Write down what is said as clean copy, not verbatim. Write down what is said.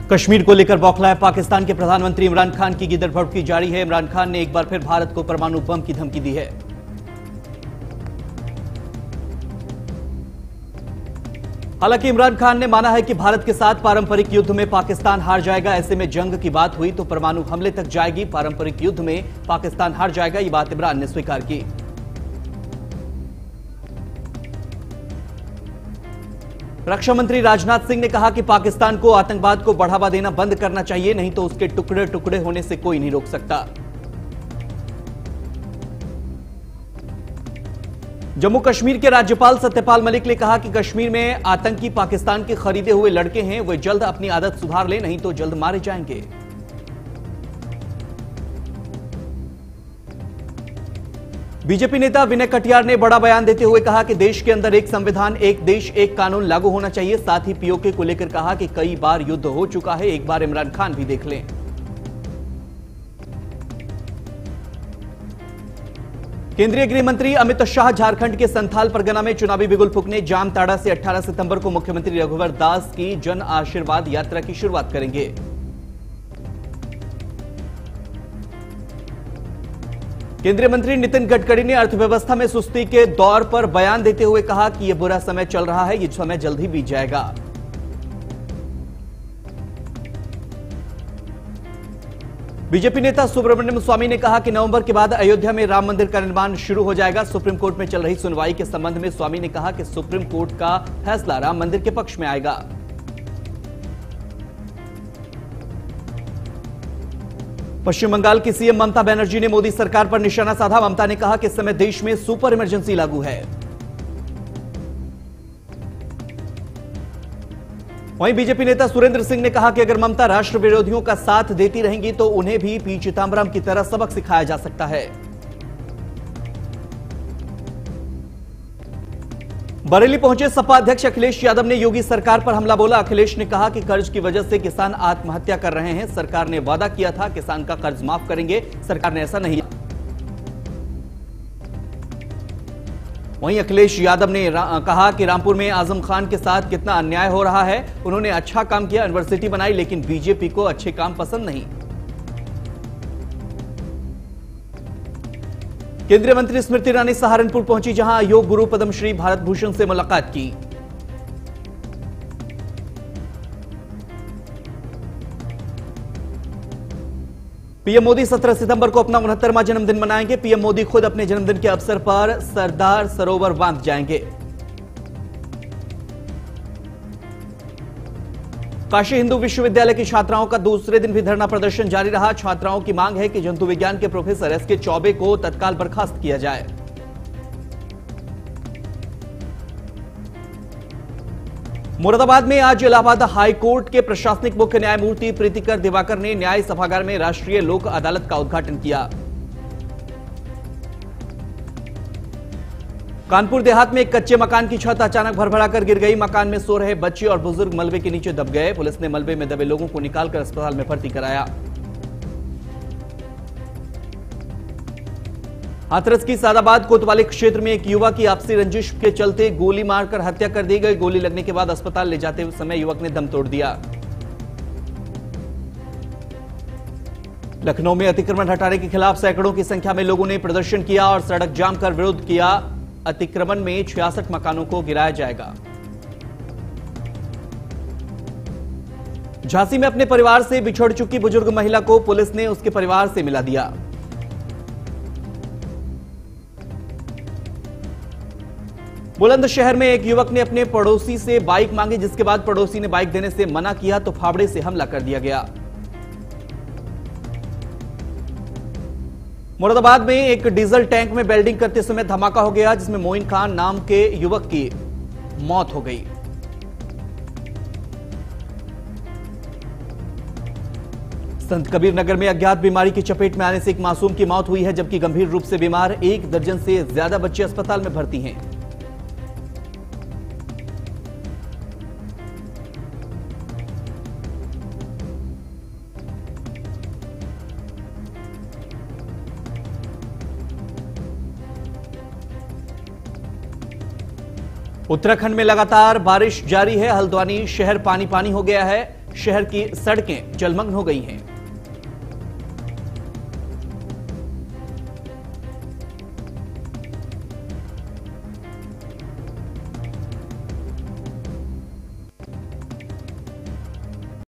कश्मीर को लेकर बौखलाए पाकिस्तान के प्रधानमंत्री इमरान खान की गिदर भड़की जारी है। इमरान खान ने एक बार फिर भारत को परमाणु बम की धमकी दी है। हालांकि इमरान खान ने माना है कि भारत के साथ पारंपरिक युद्ध में पाकिस्तान हार जाएगा। ऐसे में जंग की बात हुई तो परमाणु हमले तक जाएगी। पारंपरिक युद्ध में पाकिस्तान हार जाएगा, ये बात इमरान ने स्वीकार की। रक्षा मंत्री राजनाथ सिंह ने कहा कि पाकिस्तान को आतंकवाद को बढ़ावा देना बंद करना चाहिए, नहीं तो उसके टुकड़े टुकड़े होने से कोई नहीं रोक सकता। जम्मू कश्मीर के राज्यपाल सत्यपाल मलिक ने कहा कि कश्मीर में आतंकी पाकिस्तान के खरीदे हुए लड़के हैं, वे जल्द अपनी आदत सुधार लें, नहीं तो जल्द मारे जाएंगे। बीजेपी नेता विनय कटियार ने बड़ा बयान देते हुए कहा कि देश के अंदर एक संविधान, एक देश, एक कानून लागू होना चाहिए। साथ ही पीओके को लेकर कहा कि कई बार युद्ध हो चुका है, एक बार इमरान खान भी देख लें। केंद्रीय गृह मंत्री अमित शाह झारखंड के संथाल परगना में चुनावी बिगुल फूंकने जामताड़ा से 18 सितंबर को मुख्यमंत्री रघुवर दास की जन आशीर्वाद यात्रा की शुरुआत करेंगे। केंद्रीय मंत्री नितिन गडकरी ने अर्थव्यवस्था में सुस्ती के दौर पर बयान देते हुए कहा कि यह बुरा समय चल रहा है, यह समय जल्द ही बीत जाएगा। बीजेपी नेता सुब्रमण्यम स्वामी ने कहा कि नवंबर के बाद अयोध्या में राम मंदिर का निर्माण शुरू हो जाएगा। सुप्रीम कोर्ट में चल रही सुनवाई के संबंध में स्वामी ने कहा कि सुप्रीम कोर्ट का फैसला राम मंदिर के पक्ष में आएगा। पश्चिम बंगाल की सीएम ममता बनर्जी ने मोदी सरकार पर निशाना साधा। ममता ने कहा कि इस समय देश में सुपर इमरजेंसी लागू है। वहीं बीजेपी नेता सुरेंद्र सिंह ने कहा कि अगर ममता राष्ट्र विरोधियों का साथ देती रहेंगी तो उन्हें भी पी चिदंबरम की तरह सबक सिखाया जा सकता है। बरेली पहुंचे सपा अध्यक्ष अखिलेश यादव ने योगी सरकार पर हमला बोला। अखिलेश ने कहा कि कर्ज की वजह से किसान आत्महत्या कर रहे हैं। सरकार ने वादा किया था किसान का कर्ज माफ करेंगे, सरकार ने ऐसा नहीं। वहीं अखिलेश यादव ने कहा कि रामपुर में आजम खान के साथ कितना अन्याय हो रहा है। उन्होंने अच्छा काम किया, यूनिवर्सिटी बनाई, लेकिन बीजेपी को अच्छे काम पसंद नहीं। केंद्रीय मंत्री स्मृति ईरानी सहारनपुर पहुंची, जहां योग गुरु पद्मश्री भारत भूषण से मुलाकात की। पीएम मोदी 17 सितंबर को अपना 69वां जन्मदिन मनाएंगे। पीएम मोदी खुद अपने जन्मदिन के अवसर पर सरदार सरोवर बांध जाएंगे। काशी हिंदू विश्वविद्यालय की छात्राओं का दूसरे दिन भी धरना प्रदर्शन जारी रहा। छात्राओं की मांग है कि जंतु विज्ञान के प्रोफेसर एसके चौबे को तत्काल बर्खास्त किया जाए। मुरादाबाद में आज इलाहाबाद हाई कोर्ट के प्रशासनिक मुख्य न्यायमूर्ति प्रीतिकर दिवाकर ने न्याय सभागार में राष्ट्रीय लोक अदालत का उद्घाटन किया। कानपुर देहात में एक कच्चे मकान की छत अचानक भरभराकर गिर गई। मकान में सो रहे बच्चे और बुजुर्ग मलबे के नीचे दब गए। पुलिस ने मलबे में दबे लोगों को निकालकर अस्पताल में भर्ती कराया। हाथरस की सादाबाद कोतवाली क्षेत्र में एक युवक की आपसी रंजिश के चलते गोली मारकर हत्या कर दी गई। गोली लगने के बाद अस्पताल ले जाते समय युवक ने दम तोड़ दिया। लखनऊ में अतिक्रमण हटाने के खिलाफ सैकड़ों की संख्या में लोगों ने प्रदर्शन किया और सड़क जाम कर विरोध किया। अतिक्रमण में 66 मकानों को गिराया जाएगा। झांसी में अपने परिवार से बिछड़ चुकी बुजुर्ग महिला को पुलिस ने उसके परिवार से मिला दिया। बुलंदशहर में एक युवक ने अपने पड़ोसी से बाइक मांगी, जिसके बाद पड़ोसी ने बाइक देने से मना किया तो फावड़े से हमला कर दिया गया। मुरादाबाद में एक डीजल टैंक में वेल्डिंग करते समय धमाका हो गया, जिसमें मोइन खान नाम के युवक की मौत हो गई। संत कबीर नगर में अज्ञात बीमारी की चपेट में आने से एक मासूम की मौत हुई है, जबकि गंभीर रूप से बीमार 1 दर्जन से ज्यादा बच्चे अस्पताल में भर्ती हैं। उत्तराखंड में लगातार बारिश जारी है। हल्द्वानी शहर पानी पानी हो गया है। शहर की सड़कें जलमग्न हो गई हैं।